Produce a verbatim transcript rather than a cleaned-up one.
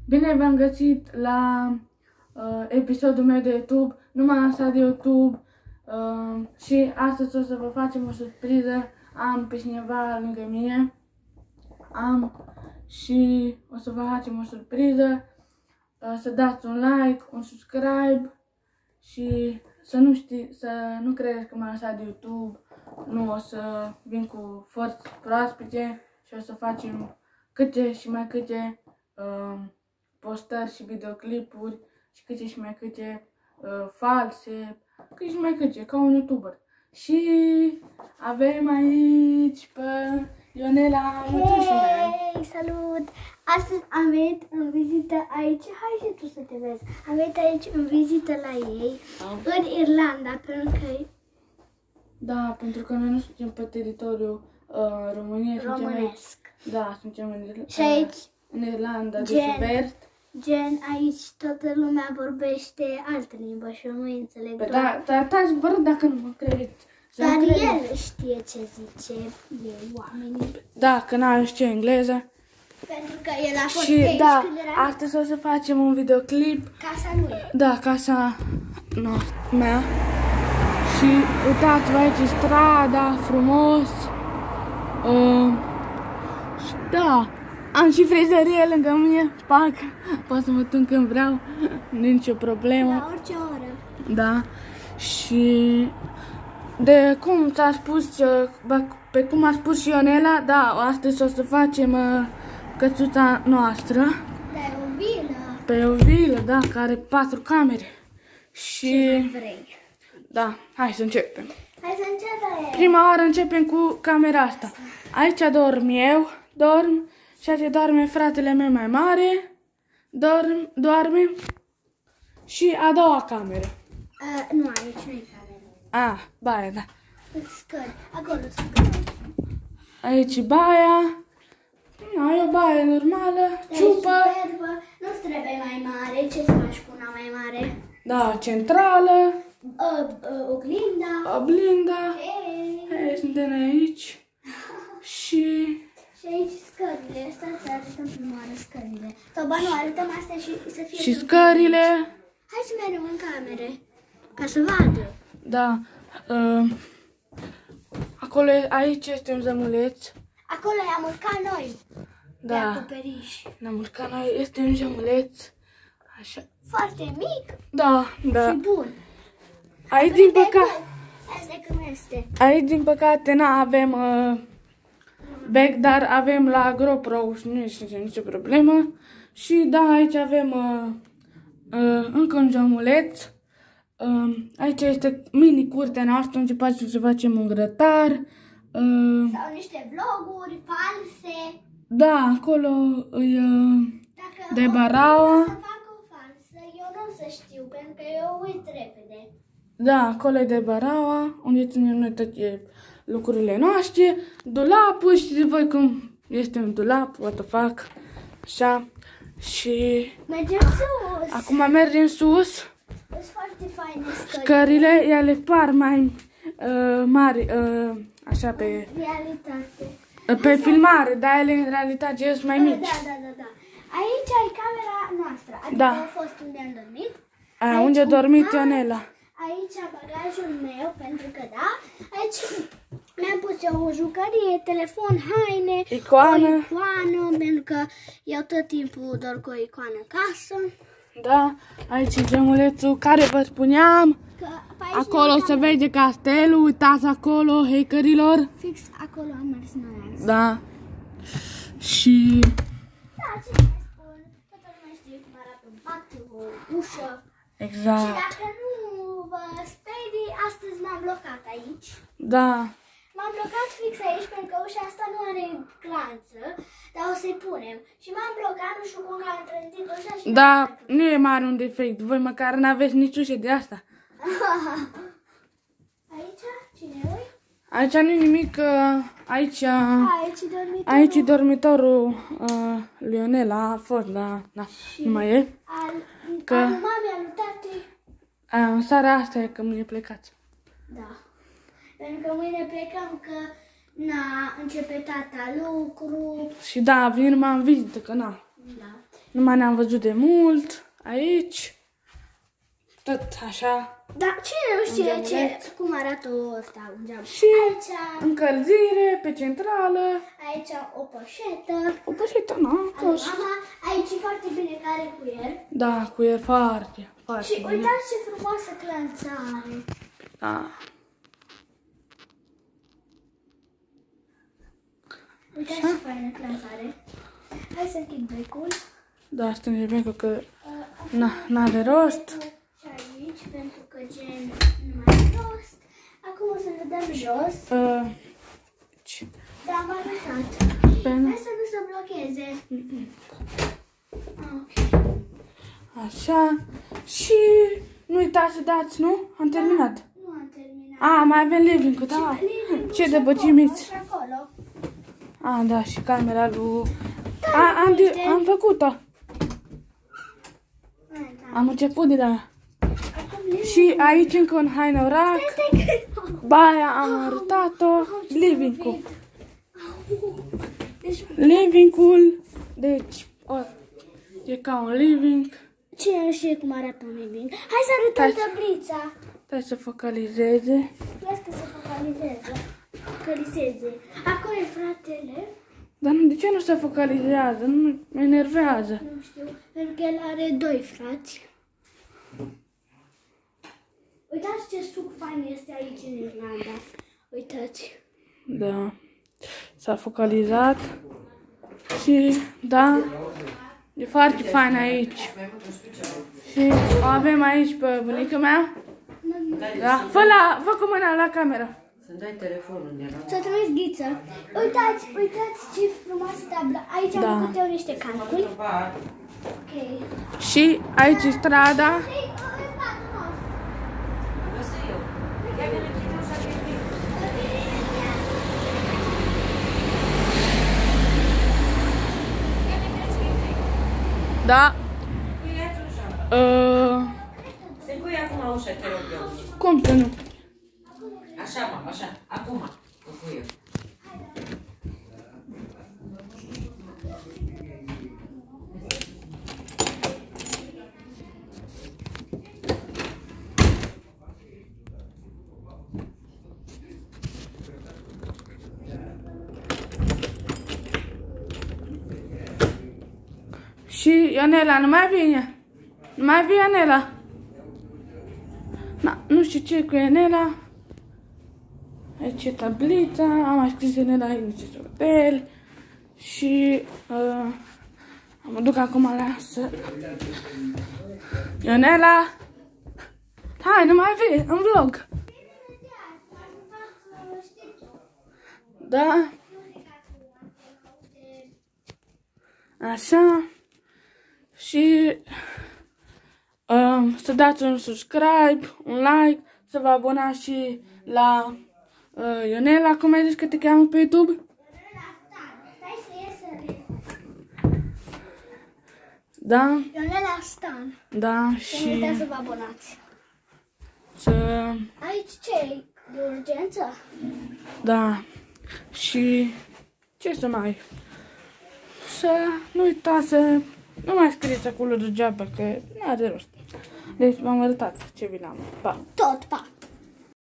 Bine v-am găsit la uh, episodul meu de YouTube. Nu m-am lansat de YouTube uh, și astăzi o să vă facem o surpriză. Am pe cineva lângă mine. Am și o să vă facem o surpriză. Uh, să dați un like, un subscribe și să nu știi, să nu credeți că m-am lansat de YouTube. Nu, o să vin cu forțe proaspete și o să facem câte și mai câte uh, postări și videoclipuri și câte și mai câte uh, false, câte și mai câte, ca un YouTuber. Și avem aici pe Ionela, mătușul meu. Hei, salut! Astăzi am venit în vizită aici, hai și tu să te vezi. Am venit aici în vizită la ei, Am. în Irlanda, pentru că... Da, pentru că noi nu suntem pe teritoriul uh, României. Românesc. Suntem, da, suntem în, Irl Și aici, în Irlanda de gen, sud-est. gen, aici toată lumea vorbește altă limbă și eu nu înțeleg Păi doar. da, da, da, vă rog dacă nu mă credeți. Să Dar nu credeți. el știe ce zice ei, oamenii. Da, că n-am știu engleză. Pentru că el a fost Și aici da, când era astăzi o să facem un videoclip. casa lui. Da, casa noastră, mea. Și uitați-vă aici strada, frumos. Uh, și da, am și frizerie lângă mine. Pac, pot să mă tun când vreau. Nu e nicio problemă. La orice oră. Da. Și de cum ți-a spus, pe cum a spus și Ionela, da, astăzi o să facem uh, căsuța noastră. Da, e o vilă. Pe o vilă, da, care are patru camere. Și Ce vrei? da, hai să începem. Hai să începem. Prima oară începem cu camera asta. Aici dorm eu, dorm, și aici doarme fratele meu mai mare, dorm, doarme. Și a doua cameră. Uh, nu, aici nu e cameră. Ah, baia, da. Scări, acolo scări. Aici baia. Nu, e o baie normală, ciupă. Superbă. Nu-ți trebuie mai mare, ce să faci cu una mai mare? Da, centrală, Uh, uh, oglinda. oglinda. Hei. Hai, suntem aici. Și Și aici scările, astea să arătăm prima oară scările. Sau ba nu, arătăm astea și să fie... și scările. Hai să mergem în camere, ca să vadă. Da. Uh, acolo, aici este un zămuleț. Acolo i-am urcat noi, pe Da. acoperiș. Ne-am urcat la este un zămuleț. Așa. Foarte mic Da, da. și bun. Aici din păcate, Asta cum este. aici din păcate nu avem uh, back, dar avem la GoPro și nu este nicio problemă. Și da, aici avem uh, uh, încă un geamuleț. Uh, aici este mini curtea noastră unde poate să facem un grătar. Uh, Sau niște vloguri false. da, acolo e uh, Dacă de o- Baraua. Să fac o falsă, eu nu o să știu, pentru că eu uit repede. Da, acolo e de Baraua, unde ținem noi toate lucrurile noastre. Dulapul, știți voi cum este un dulap, what the fuck. Așa. Și Mergem sus. acum mergem sus. Sunt foarte faine scări. Scările, ele par mai uh, mari, uh, așa pe, Realitate. uh, pe filmare, dar ele în realitate sunt mai Da, mici. da, da, da. Aici e camera noastră, adică Da. a fost unde am dormit. A, unde a dormit Ionela. Aici bagajul meu, pentru că da. Aici mi-am pus eu o jucărie, telefon, haine, Icoană. o icoană, pentru că eu tot timpul dorm cu o icoană în casă. Da, aici e geamulețul care vă spuneam. Că pe aici Acolo ne se uitam- vede castelul, uitați acolo, hackerilor. Fix acolo am mers noi azi. Da. Și Da, ce mai spun? Toată lumea știe cum arată un pat, o ușă. Și exact. dacă nu vă sperii, astăzi m-am blocat aici. Da. M-am blocat fix aici pentru că ușa asta nu are glanță, dar o să-i punem. Și m-am blocat, nu știu cum că am trântit ușa și... Da, nu e mare un defect. Voi măcar n-aveți nici ușă de asta. Aici? Cine ui? Aici nu e nimic. uh, Aici, Aici e dormitorul. aici e dormitorul uh, lui Ionela. A fost, da, da. Nu mai e. Al, Că- al mamei, al lui tatei. A, în seara asta e că mâine plecați. Da. Pentru că mâine plecăm că na, începe tata lucru. Și da, vin numai în vizită, că na. Da. Nu mai ne-am văzut de mult. Aici. Tot așa. Da, cine nu știe ce, geamuleț. cum arată ăsta, un geam? Și Aici, încălzire pe centrală. aici o poșetă. O poșetă, nu? Al lui mama, aici e foarte bine care cuier. Da, cu el foarte, foarte Și bine. uitați ce frumoasă clanță are. Da. Uitați ce faină clanță are. Hai să închid becul. Da, strânge bine că Uh, na, n-are rost. Și aici, pentru că gen nu mai are rost. Acum o să le dăm jos. Uh, ce? Da, am arătat. Pen- Hai să nu se blocheze. Ah, ok. Așa. Și nu uitați să dați, nu? Am terminat. Nu am terminat. A, mai avem living-ul, da. Living-ul Ce și de acolo, băgimiți. și acolo. A, da, și camera lui... Da, A, am, de, uite. am făcut-o. Ah, da. Am început de la... Acum living. Și aici încă un hainorac. Stai că... Baia am arătat-o. Living-ul. Deci, Living-ul. Deci, o, e ca un living. cine nu știe cum arată un living? Hai să arătăm Hai. tablița. Stai să focalizeze. Las că se focalizeze. Focalizeze. Acolo e fratele. Dar nu, de ce nu se focalizează? Nu mă enervează. Nu știu, pentru că el are doi frați. Uitați ce suc fain este aici în Irlanda. Uitați. Da. S-a focalizat. Și, da, e foarte fain aici. Și o avem aici pe bunica mea. Da. Fă, la, fă cu mâna la cameră. Să-mi dai telefonul de la... Să trimis ghiță. Uitați, uitați ce frumoasă tablă. Aici Da. am făcut eu niște calculi. Ba, Ok. Și aici e strada. Ei, în patul nostru. lăsă eu. Ia vine cine așa că e bine. Da. Cuiați ușa. Uh, Se cuie acum ușa, te rog eu. cum să nu? Așa, mă, așa. Acum. O cuie. Și Ionela, nu mai vine. Nu mai vine Ionela. Na, nu știu ce cu Ionela. Aici e tablița. Am mai scris Ionela aici ce hotel. Și uh, mă duc acum la să... Ionela! Hai, nu mai vii în vlog. Da. Așa. Și um, să dați un subscribe, un like, să vă abonați și la uh, Ionela, cum ai zis că te cheamă pe YouTube? Stai să iesă. Da, Ionela Stan. da, Și... Nu uitați și să vă abonați. să, Aici ce e? De urgență? da, și ce să mai, să nu uitați să nu mai scrieți acolo degeaba, că nu are rost. Deci v-am arătat ce vi l-am. Pa! Tot, pa!